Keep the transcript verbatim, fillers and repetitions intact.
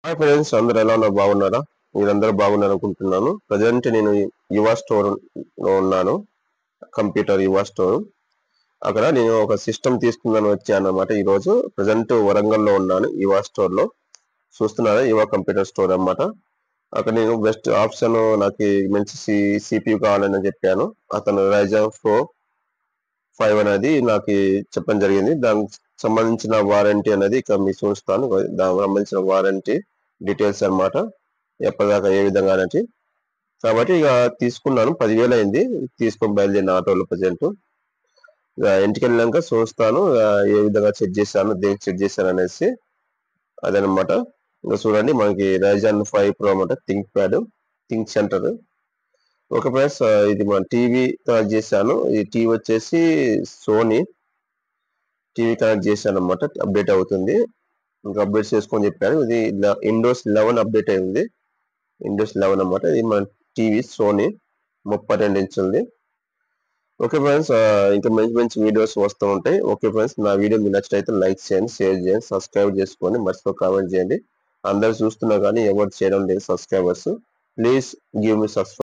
Hi friends, అందరూ ఎలా ఉన్నారు? బాగున్నారా? మీరందరూ బాగున్నారు అనుకుంటున్నాను. ప్రజెంట్ నేను యువ స్టోర్ లో ఉన్నాను. కంప్యూటర్ యువ స్టోర్. అక్కడ నేను ఒక సిస్టమ్ తీసుకుందాని వచ్చాను అన్నమాట. ఈ రోజు ప్రజెంట్ వరంగల్లో ఉన్నాను యువ స్టోర్ లో. చూస్తున్నారా, యువ కంప్యూటర్ స్టోర్ అన్నమాట. అక్కడ నేను బెస్ట్ ఆప్షన్ నాకు మంచి సి సిపియు కావాలని చెప్పాను. అతను రైజన్ ప్రో ఫైవ్ అనేది నాకు చెప్పడం జరిగింది. దానికి సంబంధించిన వారంటీ అనేది ఇక్కడ మీకు చూస్తాను. దానికి సంబంధించిన వారంటీ డీటెయిల్స్ అన్నమాట. ఎప్పటిదాకా ఏ విధంగా అనేది. కాబట్టి ఇక తీసుకున్నాను. పదివేలు అయింది తీసుకొని బయలుదేరిన ఆటోలో. ప్రజెంట్ ఇక ఇంటికి వెళ్ళాక చూస్తాను ఇక ఏ విధంగా చెక్ చేశాను, దేనికి చెక్ చేశాను అనేసి. అదనమాట. ఇంకా చూడండి, మనకి రైజన్ ఫైవ్ ప్రో అన్నమాట. ThinkPad, ThinkCentre. Okay friends, ఇది మన టీవీ కనెక్ట్ చేశాను. ఈ టీవీ వచ్చేసి సోనీ టీవీ కనెక్ట్ చేశాను అనమాట. అప్డేట్ అవుతుంది. ఇంకా అప్డేట్ చేసుకొని చెప్పాను. ఇది విండోస్ లెవెన్ అప్డేట్ అయింది. విండోస్ లెవెన్ అన్నమాట. ఇది మన టీవీ సోనీ ముప్పై రెండు ఇంచులది. ఓకే ఫ్రెండ్స్, ఇంకా మంచి మంచి వీడియోస్ వస్తూ ఉంటాయి. ఓకే ఫ్రెండ్స్, నా వీడియో మీకు నచ్చినైతే లైక్ చేయండి, షేర్ చేయండి, సబ్స్క్రైబ్ చేసుకోండి, మర్చిపో కామెంట్ చేయండి. అందరు చూస్తున్నా కానీ ఎవరు చేయడం లేదు subscribers. Please give me subscribe.